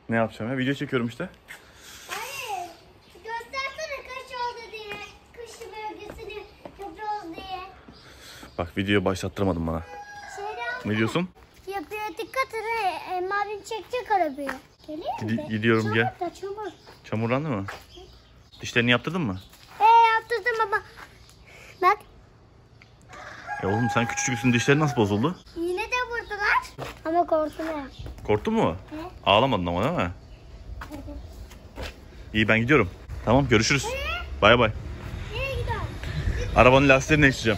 Ne yapacağım ya? Video çekiyorum işte. Hayır. Göstersene kış oldu diye. Kış bölgesini yapıyoruz diye. Bak videoyu başlattırmadın bana. Ne diyorsun? Yapıyor dikkat et. Abim çekecek arabayı. Geliyor mu? Gidiyorum gel. Çamur. Çamurlandı mı? Dişlerini yaptırdın mı? Yaptırdım baba. Bak. Ya oğlum sen küçücüksün, dişlerin nasıl bozuldu? Yine de vurdular. Ama korktular. Korktun mu? He. Ağlamadın ama değil mi? İyi ben gidiyorum. Tamam görüşürüz. Bay bay. Nereye gidiyorsun? Arabanın lastiklerini değiştireceğim.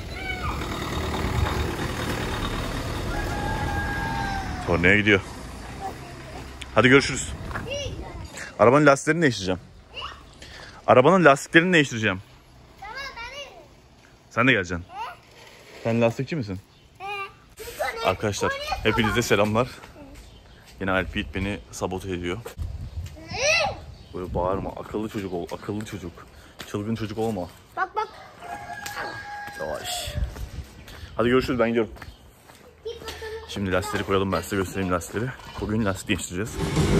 Tornaya gidiyor. Hadi görüşürüz. Arabanın lastiklerini değiştireceğim. Arabanın lastiklerini değiştireceğim. Tamam ben de. Sen de geleceksin. Sen lastikçi misin? Arkadaşlar hepinize selamlar. Yine Alpit beni sabote ediyor. Böyle bağırma. Akıllı çocuk ol. Akıllı çocuk. Çılgın çocuk olma. Bak bak. Yavaş. Hadi görüşürüz, ben gidiyorum. Git bakalım. Şimdi lastikleri koyalım, ben size göstereyim lastikleri. Bugün lastik değiştireceğiz.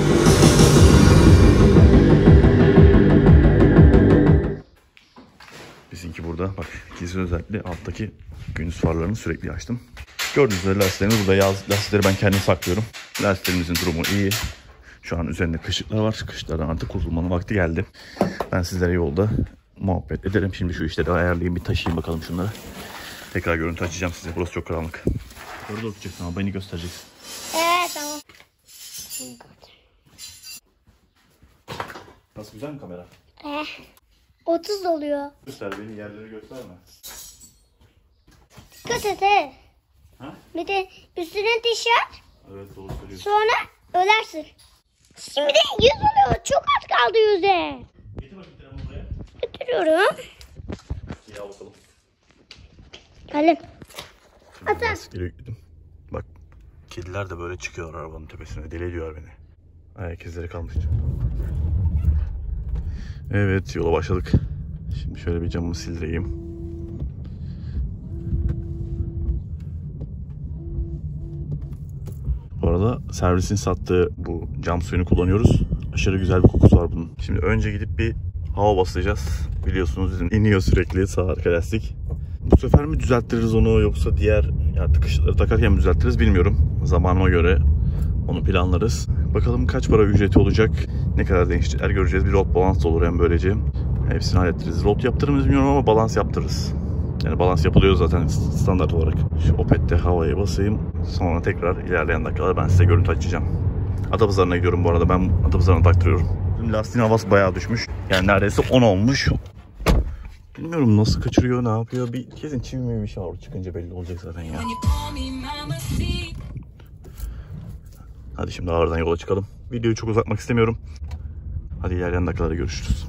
Bizimki burada. Bak ikisi özellikle alttaki gündüz farlarını sürekli açtım. Gördüğünüz üzere lastiklerimiz burada. Yaz lastikleri ben kendim saklıyorum. Lastiklerimizin durumu iyi. Şu an üzerinde kışlıklar var. Kışlardan artık kurtulmanın vakti geldi. Ben sizlere yolda muhabbet ederim. Şimdi şu işleri ayarlayayım, bir taşıyayım bakalım şunları. Tekrar görüntü açacağım size. Burası çok karanlık. Doğru doğru gideceksin ama beni göstereceksin. Tamam. Nasıl, güzel mi kamera? 30 oluyor. Göster, beni yerleri gösterme. Dikkat et he. Ha? Bir de üstüne tişört. Evet doğru söylüyorsun. Sonra ölersin. Şimdi de 100 oluyor. Çok az kaldı 100'e. Getir bakayım telefonu buraya. Götürüyorum. İyi al bakalım. Geldim. Şimdi Ata. lastikleri yükledim. Bak kediler de böyle çıkıyor arabanın tepesine. Deli ediyor beni. Ayak izleri kalmış. Evet yola başladık. Şimdi şöyle bir camımı sildireyim. Bu arada servisin sattığı bu cam suyunu kullanıyoruz. Aşırı güzel bir kokusu var bunun. Şimdi önce gidip bir hava basacağız. Biliyorsunuz bizim iniyor sürekli sağ arka lastik. Bu sefer mi düzelttiririz onu, yoksa diğer tıkışları takarken mi düzelttiririz bilmiyorum. Zamanıma göre onu planlarız. Bakalım kaç para ücreti olacak, ne kadar değişiklikler göreceğiz. Bir rot balans olur hem böylece. Hepsini hallettiririz. Rot yaptırırız bilmiyorum ama balans yaptırırız. Yani balans yapılıyor zaten standart olarak. Şu Opet'te havaya basayım. Sonra tekrar ilerleyen dakikalarda ben size görüntü açacağım. Adapazarı'na gidiyorum bu arada. Ben Adapazarı'na taktırıyorum. Lastiğin havası bayağı düşmüş. Yani neredeyse 10 olmuş. Bilmiyorum nasıl kaçırıyor, ne yapıyor. Bir kesin çivi mi bir şey var. Çıkınca belli olacak zaten ya. Hadi şimdi ağırdan yola çıkalım. Videoyu çok uzatmak istemiyorum. Hadi ilerleyen dakikalarda görüşürüz.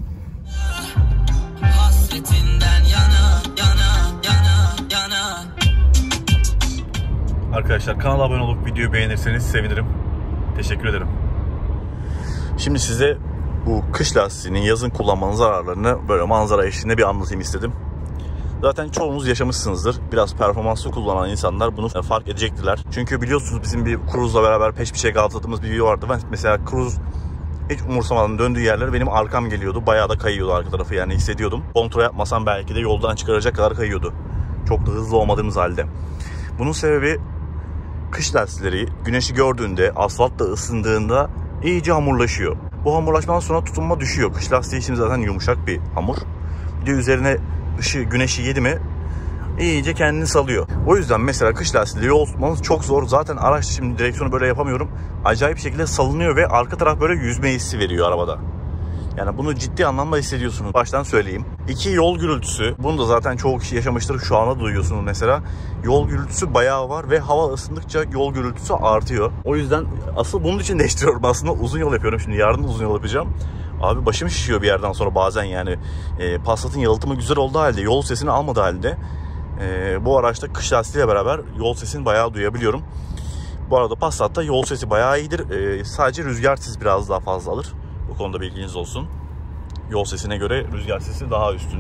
Arkadaşlar kanala abone olup videoyu beğenirseniz sevinirim. Teşekkür ederim. Şimdi size bu kış lastiğinin yazın kullanmanın zararlarını böyle manzara eşliğinde bir anlatayım istedim. Zaten çoğunuz yaşamışsınızdır. Biraz performanslı kullanan insanlar bunu fark edecektirler. Çünkü biliyorsunuz bizim bir Cruise'la beraber peş peşe atladığımız bir video vardı. Ben mesela Cruise hiç umursamadan döndüğü yerler benim arkam geliyordu. Bayağı da kayıyordu arka tarafı, yani hissediyordum. Kontrol yapmasam belki de yoldan çıkaracak kadar kayıyordu. Çok da hızlı olmadığımız halde. Bunun sebebi kış lastikleri güneşi gördüğünde, asfalt da ısındığında iyice hamurlaşıyor. Bu hamurlaşmadan sonra tutunma düşüyor. Kış lastiği için zaten yumuşak bir hamur. Bir de üzerine güneşi yedi mi iyice kendini salıyor. O yüzden mesela kış lastiğiyle yol tutmanız çok zor. Zaten araç, şimdi direksiyonu böyle yapamıyorum. Acayip şekilde salınıyor ve arka taraf böyle yüzme hissi veriyor arabada. Yani bunu ciddi anlamda hissediyorsunuz. Baştan söyleyeyim. 2 yol gürültüsü. Bunu da zaten çoğu kişi yaşamıştır. Şu anda duyuyorsunuz mesela. Yol gürültüsü bayağı var ve hava ısındıkça yol gürültüsü artıyor. O yüzden asıl bunun için değiştiriyorum aslında. Uzun yol yapıyorum şimdi. Yarın uzun yol yapacağım. Abi başım şişiyor bir yerden sonra bazen yani. Passat'ın yalıtımı güzel olduğu halde, yol sesini almadığı halde bu araçta kış lastiğiyle beraber yol sesini bayağı duyabiliyorum. Bu arada Passat'ta yol sesi bayağı iyidir. Sadece rüzgar sesi biraz daha fazla alır. Bu konuda bilginiz olsun. Yol sesine göre rüzgar sesi daha üstündür.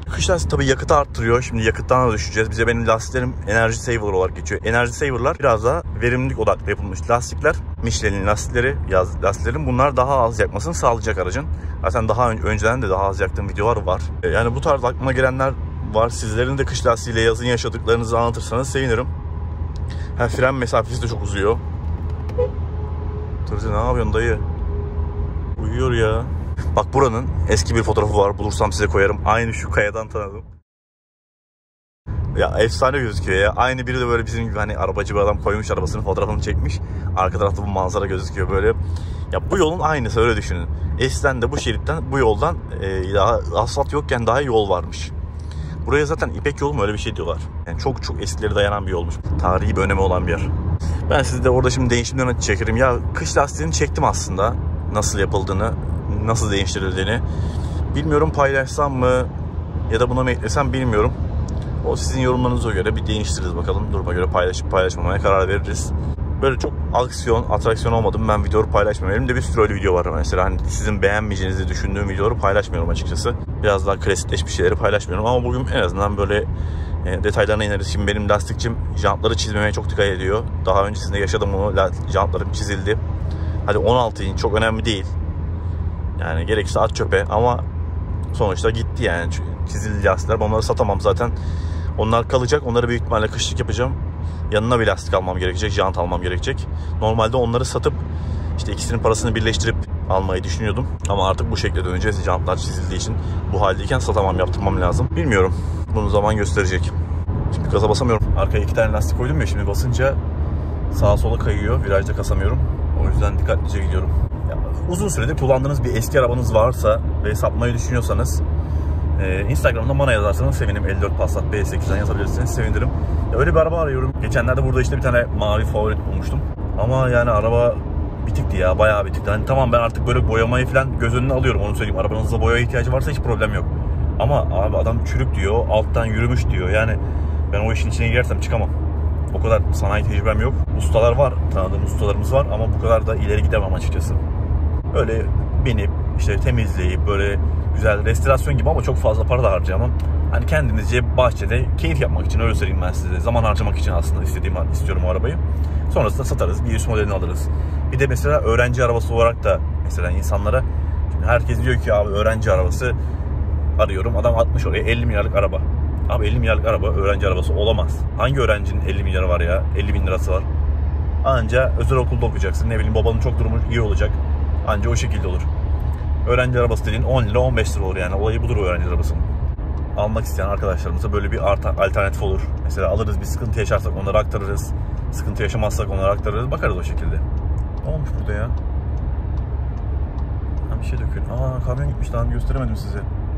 Kış lastiği tabii yakıtı arttırıyor. Şimdi yakıttan da düşeceğiz. Bize benim lastiklerim Energy Saver olarak geçiyor. Energy Saver'lar biraz daha verimlilik odaklı yapılmış lastikler. Michelin'in lastikleri, yaz lastiklerin, bunlar daha az yakmasını sağlayacak aracın. Zaten daha önceden de daha az yaktığım videolar var. Yani bu tarz aklıma gelenler var. Sizlerin de kış lastiğiyle yazın yaşadıklarınızı anlatırsanız sevinirim. Fren mesafesi de çok uzuyor. Tırcı ne yapıyorsun dayı? Uyuyor ya. Bak buranın eski bir fotoğrafı var. Bulursam size koyarım. Aynı şu kayadan tanıdım. Ya efsane gözüküyor ya. Aynı biri de böyle bizim gibi hani arabacı bir adam koymuş, arabasının fotoğrafını çekmiş. Arka tarafta bu manzara gözüküyor böyle. Ya bu yolun aynısı, öyle düşünün. Eskiden de bu şeritten, bu yoldan daha asfalt yokken daha yol varmış. Buraya zaten İpek yolu mu öyle bir şey diyorlar. Yani çok çok eskileri dayanan bir yolmuş. Tarihi bir önemi olan bir yer. Ben size de orada şimdi değişimlerini çekerim. Ya kış lastiğini çektim aslında. Nasıl yapıldığını, nasıl değiştirildiğini. Bilmiyorum, paylaşsam mı ya da buna mı eklesem bilmiyorum. O sizin yorumlarınıza göre bir değiştiririz bakalım. Duruma göre paylaşıp paylaşmamaya karar veririz. Böyle çok atraksiyon olmadım. Ben videoları paylaşmıyorum. Elimde bir sürü öyle video var mesela. Hani sizin beğenmeyeceğinizi düşündüğüm videoları paylaşmıyorum açıkçası. Biraz daha klasikleşmiş şeyleri paylaşmıyorum. Ama bugün en azından böyle detaylarına ineriz. Şimdi benim lastikçim jantları çizmemeye çok dikkat ediyor. Daha öncesinde yaşadım bunu. Jantlarım çizildi. Hadi 16 inç çok önemli değil. Yani gerekirse at çöpe ama sonuçta gitti yani. Çizildi lastikler. Onları satamam zaten. Onlar kalacak. Onları büyük ihtimalle kışlık yapacağım. Yanına bir lastik almam gerekecek. Jant almam gerekecek. Normalde onları satıp işte ikisinin parasını birleştirip almayı düşünüyordum. Ama artık bu şekilde döneceğiz. Jantlar çizildiği için bu haldeyken satamam, yaptırmam lazım. Bilmiyorum. Bunu zaman gösterecek. Şimdi gaza basamıyorum. Arkaya 2 tane lastik koydum ya, şimdi basınca sağa sola kayıyor. Virajda kasamıyorum. O yüzden dikkatlice gidiyorum. Ya, uzun süredir kullandığınız bir eski arabanız varsa ve satmayı düşünüyorsanız Instagram'da bana yazarsanız sevinirim. 54 Passat B8'den yazabilirsiniz, sevinirim. Ya öyle bir araba arıyorum. Geçenlerde burada işte bir tane mavi Favorit bulmuştum. Ama yani araba bitikti ya, bayağı bitikti. Hani tamam, ben artık böyle boyamayı falan göz önüne alıyorum, onu söyleyeyim. Arabanızda boyaya ihtiyacı varsa hiç problem yok. Ama abi adam çürük diyor, alttan yürümüş diyor. Yani ben o işin içine girersem çıkamam. O kadar sanayi tecrübem yok. Ustalar var, tanıdığım ustalarımız var ama bu kadar da ileri gidemem açıkçası. Öyle binip işte temizleyip böyle güzel restorasyon gibi ama çok fazla para da harcayamam. Hani kendimizce bahçede keyif yapmak için, öyle söyleyeyim ben size. Zaman harcamak için aslında istiyorum o arabayı. Sonrasında satarız, bir üst modelini alırız. Bir de mesela öğrenci arabası olarak da mesela insanlara, şimdi herkes diyor ki abi öğrenci arabası arıyorum. Adam 60 oraya 50 milyarlık araba. Abi 50 milyarlık araba öğrenci arabası olamaz. Hangi öğrencinin 50 milyarı var ya? 50 bin lirası var. Anca özel okulda okuyacaksın. Ne bileyim, babanın çok durumu iyi olacak. Anca o şekilde olur. Öğrenci arabası dediğin 10 lira 15 lira olur yani. Olayı budur öğrenci arabasının. Almak isteyen arkadaşlarımıza böyle bir alternatif olur. Mesela alırız, bir sıkıntı yaşarsak onları aktarırız. Sıkıntı yaşamazsak onları aktarırız. Bakarız o şekilde. Ne olmuş burada ya? Bir şey döküyor. Aa, kamyon gitmiş, daha gösteremedim size.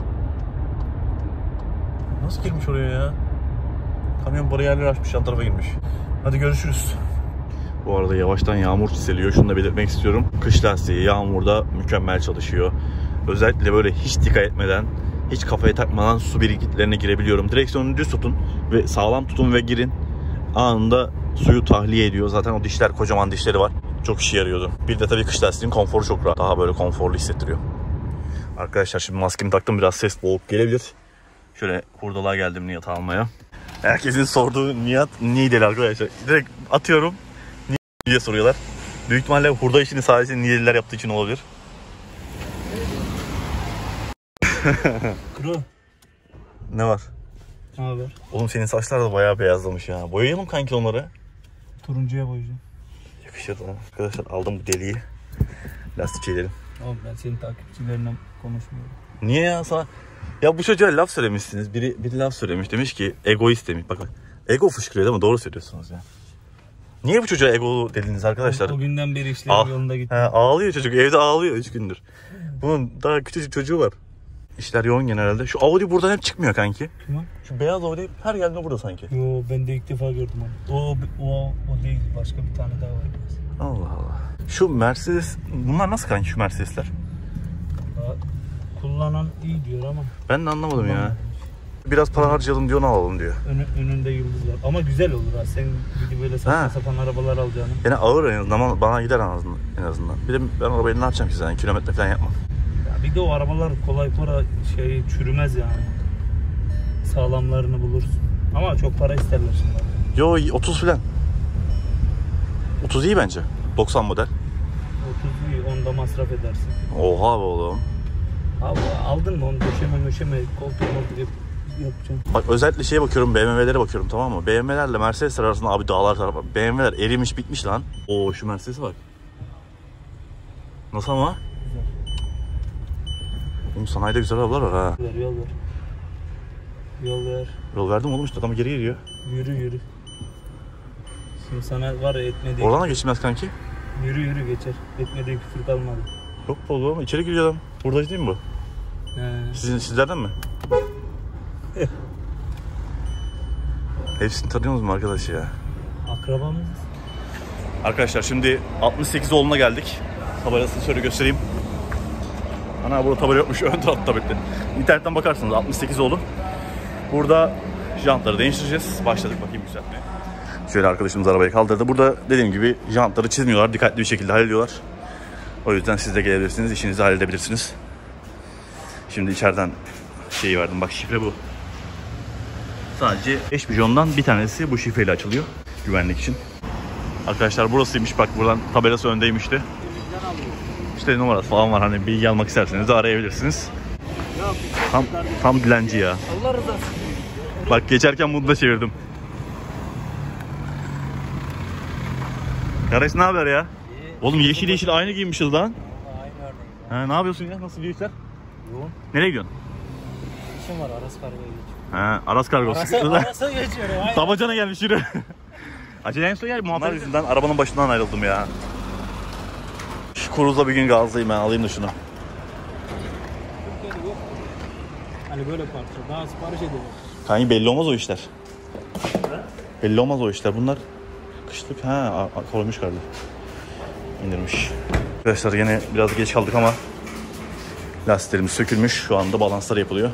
Nasıl girmiş oraya ya? Kamyon bariyerleri açmış, yan tarafa girmiş. Hadi görüşürüz. Bu arada yavaştan yağmur çiseliyor. Şunu da belirtmek istiyorum. Kış lastiği yağmurda mükemmel çalışıyor. Özellikle böyle hiç dikkat etmeden, hiç kafaya takmadan su birikintilerine girebiliyorum. Direksiyonu düz tutun ve sağlam tutun ve girin. Anında suyu tahliye ediyor. Zaten o dişler, kocaman dişleri var. Çok işe yarıyordu. Bir de tabii kış lastiğinin konforu çok rahat. Daha böyle konforlu hissettiriyor. Arkadaşlar şimdi maskemi taktım. Biraz ses boğuk gelebilir. Şöyle hurdalığa geldim Nihat almaya. Herkesin sorduğu Nihat Niğdeli arkadaşlar. Direkt atıyorum diye soruyorlar. Büyük ihtimalle hurda işini sadece Niğdeliler yaptığı için olabilir. Kuro. Ne var? Ne haber? Oğlum senin saçlar da bayağı beyazlamış ya. Boyayalım kanki onları. Turuncuya boyayacağım. Yakışır da. Arkadaşlar aldım bu deliği. Lastikçi edelim. Oğlum ben senin takipçilerinden konuşmuyorum. Niye ya sana? Ya bu çocuğa laf söylemişsiniz. Biri laf söylemiş. Demiş ki egoist demiş. Bakın. Ego fışkırıyor değil mi? Doğru söylüyorsunuz ya. Niye bu çocuğa ego dediniz arkadaşlar? O günden beri işlerim yolunda gitti. Ağlıyor çocuk. Evde ağlıyor 3 gündür. Bunun daha küçücük çocuğu var. İşler yoğun genelde. Şu Audi buradan hep çıkmıyor kanki. Tamam. Şu beyaz Audi her geldiğinde burada sanki. Yo, ben de ilk defa gördüm onu. O değil. Başka bir tane daha var. Allah Allah. Şu Mercedes, bunlar nasıl kanki şu Mercedesler? Kullanan iyi diyor ama. Ben de anlamadım ya. Biraz para harcayalım diyor, ne alalım diyor. Önünde yıldız var. Ama güzel olur ha. Sen gidip böyle saçma sapan arabalar alacaksın. Yani ağır en azından, bana gider en azından. Bir de ben arabayı ne yapacağım ki zaten, kilometre falan yapmam. Ya bir de o arabalar kolay çürümez yani. sağlamlarını bulursun. Ama çok para isterler şimdi. Yo 30 falan. 30 iyi bence. 90 model. 30 iyi, onda masraf edersin. Oha be oğlum. Abi aldın mı onu döşeme koltuk yapacaksın. Bak özellikle şeye bakıyorum, BMW'lere bakıyorum, tamam mı? BMW'lerle Mercedesler arasında abi dağlar tarafı. BMW'ler erimiş bitmiş lan. Oo şu Mercedes'e bak. Nasıl ama? Güzel. Oğlum sanayide güzel arabalar var ha. Yol ver. Yol ver. Yol verdim oğlum işte, adam geri geliyor. Yürü. Şimdi sana var ya etmediği... Oradan da geçilmez kanki. Yürü geçer. Etmediği küfür kalmadı. Yok be oğlum, içeri giriyor adam. Buradacı değil mi bu? He. Sizlerden mi? Hepsini tanıyorsunuz mu arkadaş ya? Akrabamız. Arkadaşlar şimdi 68 oğluna geldik. Tabelasını şöyle göstereyim. Ana burada tabela yokmuş. Ön tarafta tabela. İnternetten bakarsınız 68 oğlu. Burada jantları değiştireceğiz. Başladık bakayım düzeltmeye. Şöyle arkadaşımız arabayı kaldırdı. Burada dediğim gibi jantları çizmiyorlar. Dikkatli bir şekilde hallediyorlar. O yüzden siz de gelebilirsiniz. İşinizi halledebilirsiniz. Şimdi içeriden şeyi verdim. Bak şifre bu. Sadece 5 bijondan bir tanesi bu şifreyle açılıyor. Güvenlik için. Arkadaşlar burasıymış. Bak buradan tabelası öndeymişti. İşte numarası falan var. Hani bilgi almak isterseniz de arayabilirsiniz. Tam dilenci ya. Allah rızası. Bak geçerken bunu da çevirdim. Kardeş ne haber ya? Oğlum yeşil aynı giymişiz lan. Aynı Ne yapıyorsun ya? Nasıl bir işler? Yoğun. Nereye gidiyorsun? İşim var, Aras Kargo'ya geçiyorum. Aras Kargosu. Aras'a geçiyorum. Aynen. Tabacana gelmiş yürü. Acele en son yer muhabbet yüzünden arabanın başından ayrıldım ya. Şu Kuruz'la bir gün gazlayayım ben, alayım da şunu. Hani böyle parça daha sipariş ediyorlar. Kanki belli olmaz o işler. Belli olmaz o işler. Bunlar kışlık koymuş kardı. İndirmiş. Arkadaşlar yine biraz geç kaldık ama lastiklerimiz sökülmüş. Şu anda balanslar yapılıyor.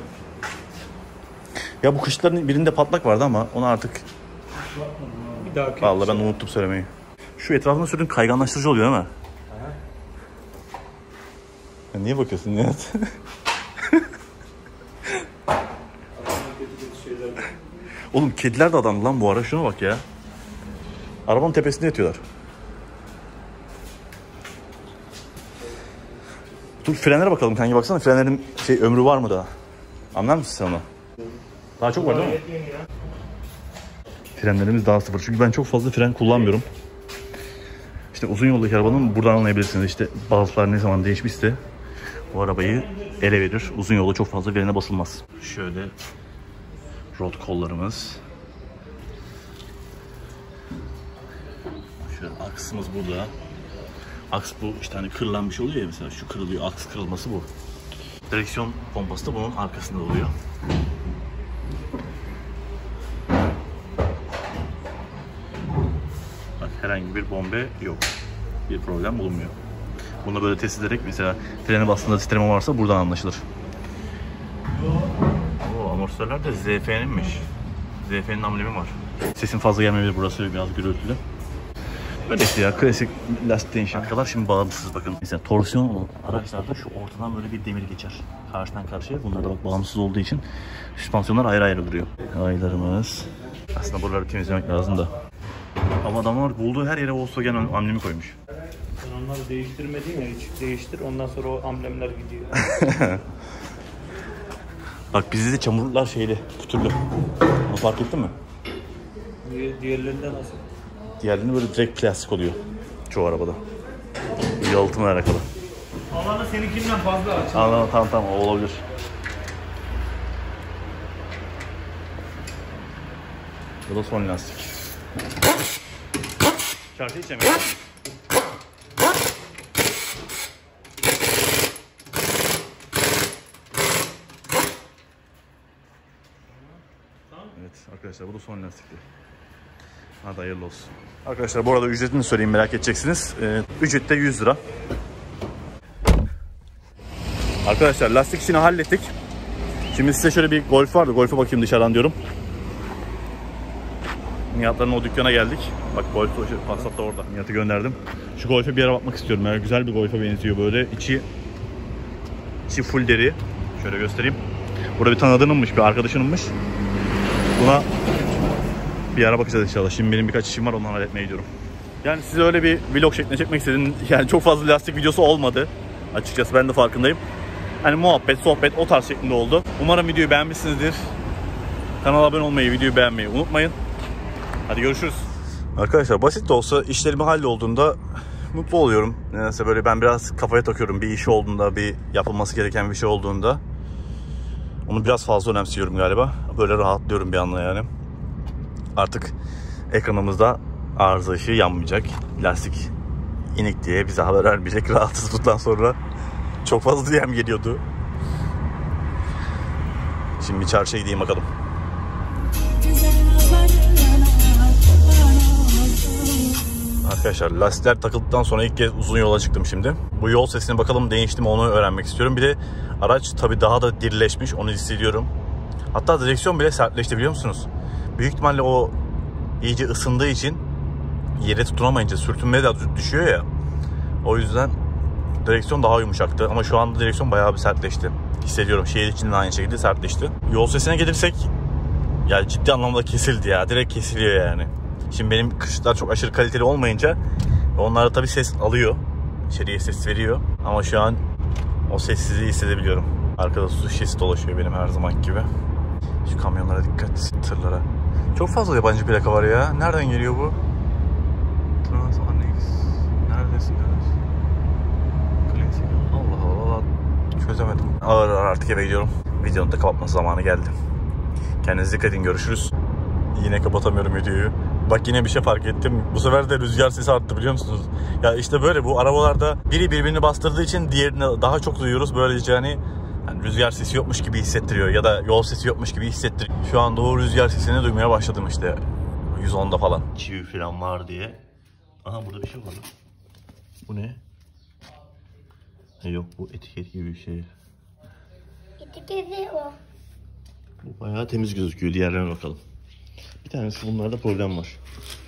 Ya bu kışların birinde patlak vardı ama onu artık vallahi ben unuttum söylemeyi. Şu etrafında sürdüğün kayganlaştırıcı oluyor değil mi? Ya niye bakıyorsun Nihat? Oğlum kediler de adamlı lan bu ara, şuna bak ya. Arabanın tepesinde yatıyorlar. Dur frenlere bakalım kanki, baksana frenlerin ömrü var mı daha? Anlar mısın sen onu? Daha çok var değil mi? Frenlerimiz daha sıfır. Çünkü ben çok fazla fren kullanmıyorum. İşte uzun yoldaki arabanın buradan anlayabilirsiniz. İşte bazılar ne zaman değişmişse bu arabayı ele verir. Uzun yolda çok fazla frene basılmaz. Şöyle rot kollarımız. Şöyle aksımız burada. Aks bu işte hani kırılan bir şey oluyor ya, mesela şu kırılıyor, aks kırılması bu. Direksiyon pompası da bunun arkasında oluyor. Bak herhangi bir bombe yok. Bir problem bulunmuyor. Bunu böyle test ederek mesela frene bastığında titreme varsa buradan anlaşılır. Oo, amortisörler de ZF'ninmiş. ZF'nin amblemi var. Sesin fazla gelmeyebilir, burası biraz gürültülü. Böyle işte ya, klasik lastik değişim. Arkalar şimdi bağımsız bakın. Mesela torsiyon olan araçlarda şu ortadan böyle bir demir geçer. Karşıdan karşıya. Bunlar da bak bağımsız olduğu için süspansiyonlar ayrı ayrı duruyor. Aylarımız. Aslında buraları temizlemek lazım da. Ama adamlar bulduğu her yere Volkswagen amblemi koymuş. Sen onları değiştirmedin ya, hiç değiştir. Ondan sonra o amblemler gidiyor. Bak bizde de çamurlar şeyli, pütürlü. Onu fark ettin mi? Diğerlerinde nasıl? Diğerlerinde böyle direkt plastik oluyor çoğu arabada. Yalıtımla alakalı. Alanı seninkinden fazla aç. Tamam o olabilir. Bu da son lastik. Şarkı içemiyor. Evet arkadaşlar bu da son lastikti. Hadi hayırlı olsun. Arkadaşlar bu arada ücretini söyleyeyim, merak edeceksiniz. Ücret de 100 lira. Arkadaşlar lastik işini hallettik. Şimdi size şöyle bir Golf vardı. Golf'e bakayım dışarıdan diyorum. Nihat'ların o dükkana geldik. Bak Golf Passat da orada. Nihat'ı gönderdim. Şu Golf'e bir ara bakmak istiyorum. Yani güzel bir Golf'e benziyor böyle. İçi full deri. Şöyle göstereyim. Burada bir tanıdığınınmış, bir arkadaşınınmış. Buna bir ara bakacağız inşallah. Şimdi benim birkaç işim var, onları halletmeye gidiyorum. Yani size öyle bir vlog şeklinde çekmek istedim. Yani çok fazla lastik videosu olmadı. Açıkçası ben de farkındayım. Hani muhabbet, sohbet o tarz şeklinde oldu. Umarım videoyu beğenmişsinizdir. Kanala abone olmayı, videoyu beğenmeyi unutmayın. Hadi görüşürüz. Arkadaşlar basit de olsa işlerimi hallolduğunda mutlu oluyorum. Nedense böyle ben biraz kafaya takıyorum bir iş olduğunda, bir yapılması gereken bir şey olduğunda. Onu biraz fazla önemsiyorum galiba. Böyle rahatlıyorum bir anda yani. Artık ekranımızda arıza ışığı yanmayacak. Lastik inik diye bize haber vermeyecek. Rahatsız bundan sonra. Çok fazla DM geliyordu. Şimdi çarşıya gideyim bakalım. Arkadaşlar lastikler takıldıktan sonra ilk kez uzun yola çıktım şimdi. Bu yol sesine bakalım değişti mi onu öğrenmek istiyorum. Bir de araç tabii daha da dirileşmiş, onu hissediyorum. Hatta direksiyon bile sertleşti biliyor musunuz? Büyük ihtimalle o iyice ısındığı için yere tutunamayınca sürtünmeye de düşüyor ya. O yüzden direksiyon daha yumuşaktı ama şu anda direksiyon bayağı bir sertleşti. Hissediyorum. Şehir içinde aynı şekilde sertleşti. Yol sesine gelirsek yani ciddi anlamda kesildi ya. Direkt kesiliyor yani. Şimdi benim kışlar çok aşırı kaliteli olmayınca onlara tabii ses alıyor. İçeriye ses veriyor. Ama şu an o sessizliği hissedebiliyorum. Arkada su şişesi dolaşıyor benim her zaman gibi. Şu kamyonlara dikkat, tırlara. Çok fazla yabancı plaka var ya. Nereden geliyor bu? Transanex. Neredesin kardeş? Klasik. Allah Allah. Çözemedim. Ağır ağır artık eve gidiyorum. Videonun da kapatması zamanı geldi. Kendinize dikkat edin. Görüşürüz. Yine kapatamıyorum videoyu. Bak yine bir şey fark ettim. Bu sefer de rüzgar sesi arttı biliyor musunuz? Ya işte böyle bu arabalarda biri birbirini bastırdığı için diğerini daha çok duyuyoruz. Böylece hani rüzgar sesi yokmuş gibi hissettiriyor ya da yol sesi yokmuş gibi hissettiriyor. Şu anda o rüzgar sesini duymaya başladım işte. 110'da falan. Çivi falan var diye. Aha burada bir şey var. Bu ne? Yok bu etiket gibi bir şey. Etiketi o. Bu bayağı temiz gözüküyor. Diğerlerine bakalım. Bir tanesi bunlarda problem var.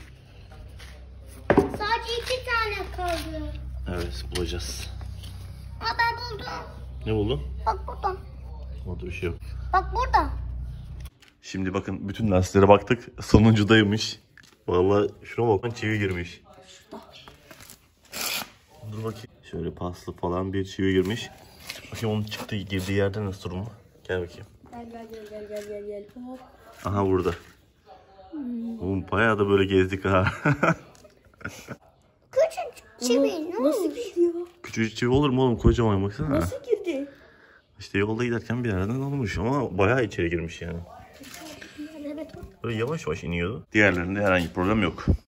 Sadece 2 tane kaldı. Evet bulacağız. Aa, ben buldum. Ne buldun? Bak burada. Orada bir şey yok. Bak burada. Şimdi bakın bütün lastiklere baktık. Sonuncudaymış. Vallahi şuna bakın çivi girmiş. Dur bakayım. Şöyle paslı falan bir çivi girmiş. Bakayım onun çıktığı girdiği yerde nasıl durumu? Gel bakayım. Gel. Hop. Aha burada. Oğlum bayağı da böyle gezdik ha. Küçük çivi ne Nasıl olmuş? gidiyor? Küçücük çivi olur mu oğlum? Kocaman baksana. Nasıl girdi? İşte yolda giderken bir yerden olmuş ama bayağı içeri girmiş yani. Böyle yavaş yavaş iniyordu. Diğerlerinde herhangi bir problem yok.